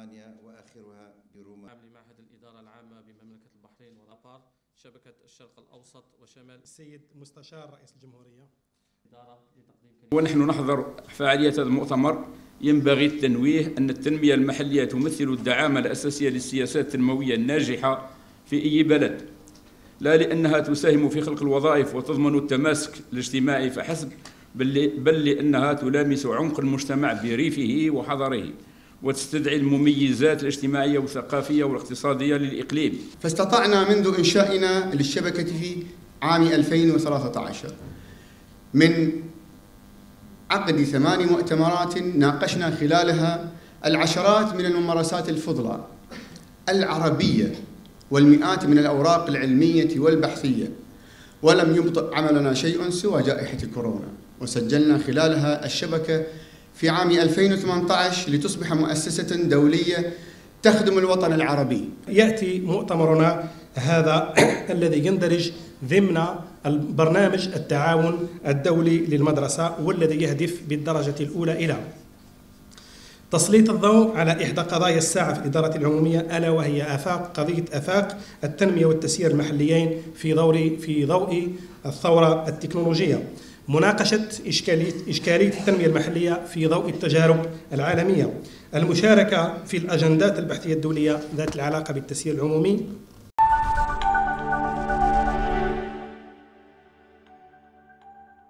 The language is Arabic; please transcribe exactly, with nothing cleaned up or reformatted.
ألمانيا وآخرها بروما. لمعهد الإدارة العامة بمملكة البحرين والأبار شبكة الشرق الأوسط وشمال. السيد مستشار رئيس الجمهورية. ونحن نحضر فعالية هذا المؤتمر. ينبغي التنويه أن التنمية المحلية تمثل الدعامة الأساسية للسياسات التنموية الناجحة في أي بلد، لا لأنها تساهم في خلق الوظائف وتضمن التماسك الاجتماعي فحسب، بل لأنها تلامس عمق المجتمع بريفه وحضره وتستدعي المميزات الاجتماعية والثقافية والاقتصادية للإقليم. فاستطعنا منذ إنشائنا للشبكة في عام ألفين وثلاثة عشر من عقد ثمان مؤتمرات ناقشنا خلالها العشرات من الممارسات الفضلى العربية والمئات من الأوراق العلمية والبحثية، ولم يبطئ عملنا شيء سوى جائحة كورونا، وسجلنا خلالها الشبكة في عام ألفين وثمانية عشر لتصبح مؤسسة دولية تخدم الوطن العربي. يأتي مؤتمرنا هذا الذي يندرج ضمن البرنامج التعاون الدولي للمدرسة، والذي يهدف بالدرجة الأولى إلى تسليط الضوء على إحدى قضايا الساعة في الإدارة العمومية، ألا وهي آفاق قضية آفاق التنمية والتسيير المحليين في ضوء في ضوء الثورة التكنولوجية، مناقشة إشكالية إشكالية التنمية المحلية في ضوء التجارب العالمية، المشاركة في الأجندات البحثية الدولية ذات العلاقة بالتسيير العمومي،